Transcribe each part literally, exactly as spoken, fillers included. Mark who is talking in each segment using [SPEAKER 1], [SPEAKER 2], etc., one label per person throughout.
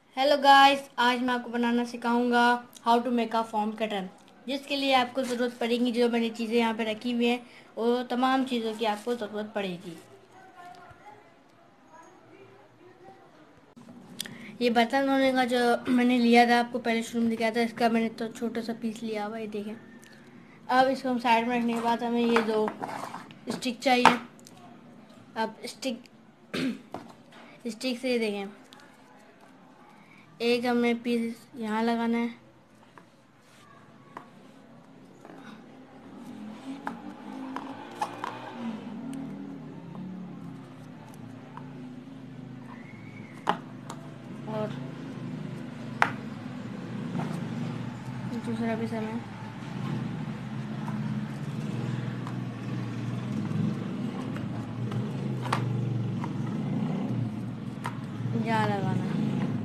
[SPEAKER 1] Hello guys, आज मैं आपको बनाना सिखाऊंगा how to make a form cutter. जिसके लिए आपको ज़रूरत पड़ेगी, जो मैंने चीज़ें यहाँ पे रखी हुई हैं वो तमाम चीज़ों की आपको ज़रूरत पड़ेगी। ये बर्तन धोने का जो मैंने लिया था, आपको पहले शुरू में दिखाया था, इसका मैंने तो छोटा सा पीस लिया हुआ है, ये देखें। अब इसको हम साइड में रखने के बाद हमें ये दो स्टिक चाहिए। अब स्टिक स्टिक से ये देखें, एक हमें पीस यहाँ लगाना है और दूसरा पीस हमें यहाँ लगाना है।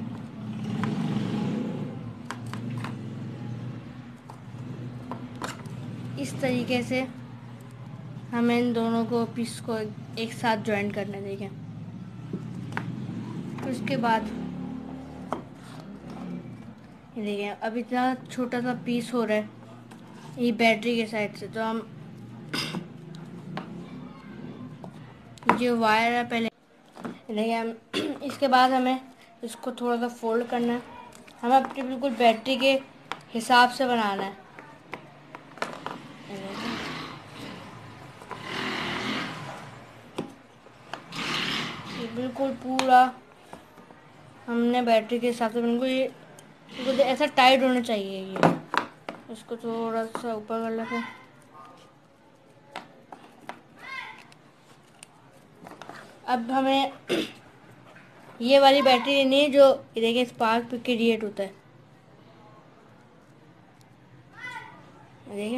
[SPEAKER 1] इस तरीके से हमें इन दोनों को पीस को एक साथ ज्वाइन करना देखें। फिर उसके बाद ये देखें, अब इतना छोटा सा पीस हो रहा है ये बैटरी के साइड से, तो हम जो वायर है पहले देखिए हम इसके बाद हमें इसको थोड़ा सा फोल्ड करना है। हमें अपनी बिल्कुल बैटरी के हिसाब से बनाना है। ये बिल्कुल पूरा हमने बैटरी के हिसाब से, बिल्कुल ये बिल्कुल ऐसा टाइट होना चाहिए। ये इसको थोड़ा सा ऊपर कर लेते हैं। अब हमें ये वाली बैटरी लेनी है जो ये देखिए स्पार्क पे क्रिएट होता है, देखिए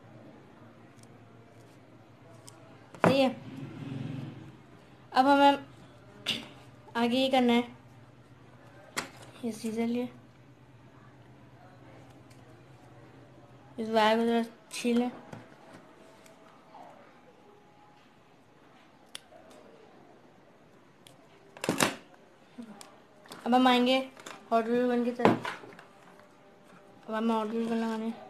[SPEAKER 1] सही है। अब हमें आगे ये करना है, ये सीजर लिए इस वायर को जरा छीलें। अब हम आएंगे हॉट ग्लू गन की तरफ। अब हमें हॉट ग्लू गन लगाने हैं।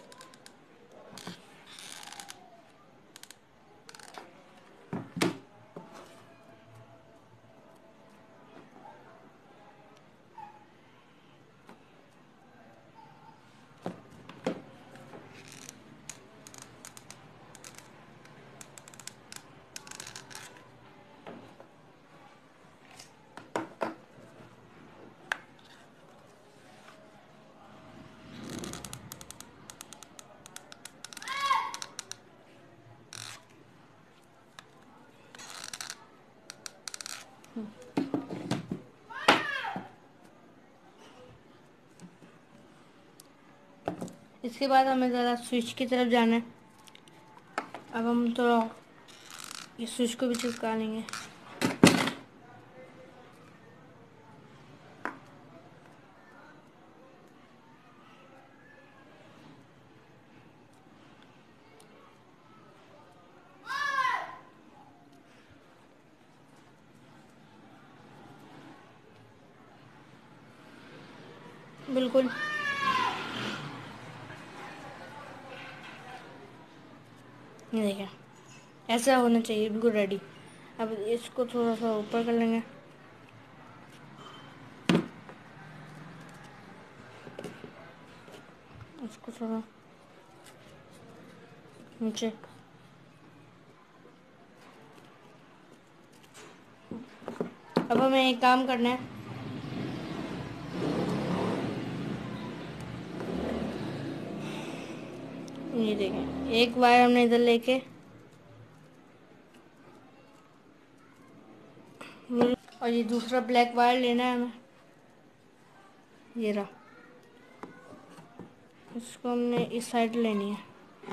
[SPEAKER 1] इसके बाद हमें ज़रा स्विच की तरफ जाना है। अब हम थोड़ा इस स्विच को भी चिपका लेंगे। बिल्कुल ये देखिए ऐसा होना चाहिए, बिल्कुल रेडी। अब इसको थोड़ा सा ऊपर कर लेंगे। इसको थोड़ा नीचे। अब हमें एक काम करना है, ये देखें एक वायर हमने इधर लेके और ये दूसरा ब्लैक वायर लेना है हमें, ये रहा। इसको हमने इस साइड लेनी है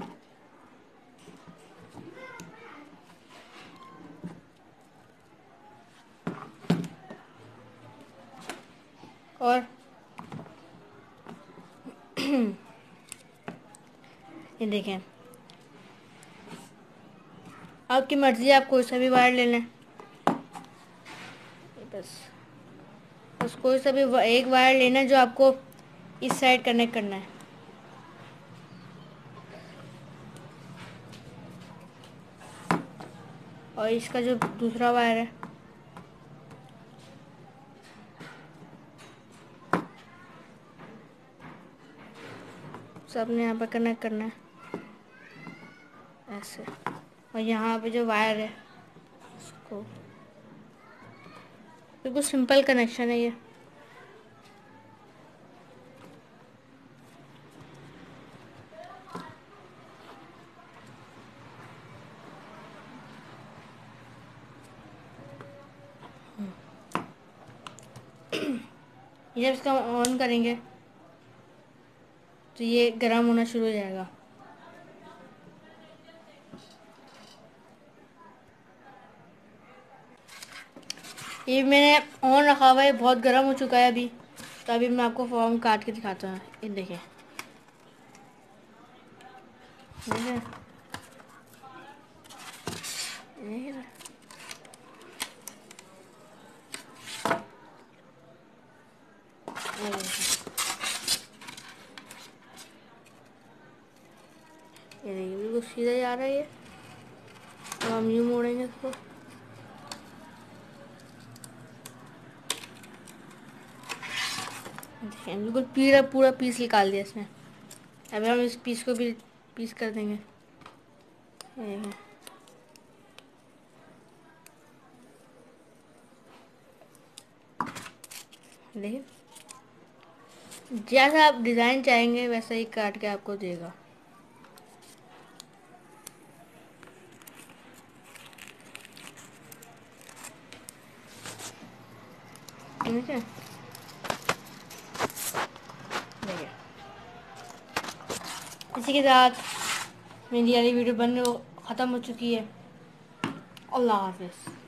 [SPEAKER 1] और ये देखें आपकी मर्जी, आप कोई सा भी वायर ले लें। बस बस कोई सा भी एक वायर लेना है जो आपको इस साइड कनेक्ट करना है। और इसका जो दूसरा वायर है सबने यहाँ पर कनेक्ट करना है ऐसे। और यहाँ पे जो वायर है उसको, बिल्कुल सिंपल कनेक्शन है ये। जब इसका ऑन करेंगे तो ये गर्म होना शुरू हो जाएगा। ये मैंने ऑन रखा हुआ है, बहुत गर्म हो चुका है अभी। तो अभी मैं आपको फॉर्म काट के दिखाता हूँ। ये देखिए, देखिए देखिए। ये देखिए बिल्कुल सीधा जा रहा है ये। अब हम यूँ मोड़ेंगे इसको। देखिए बिल्कुल पूरा पूरा पीस निकाल दिया इसने। अब हम इस पीस को भी पीस कर देंगे। ये देखिए, जैसा आप डिज़ाइन चाहेंगे वैसा ही काट के आपको देगा। ठीक है, देखिए इसी के साथ मेरी वाली वीडियो बनने ख़त्म हो चुकी है। अल्लाह हाफिज़।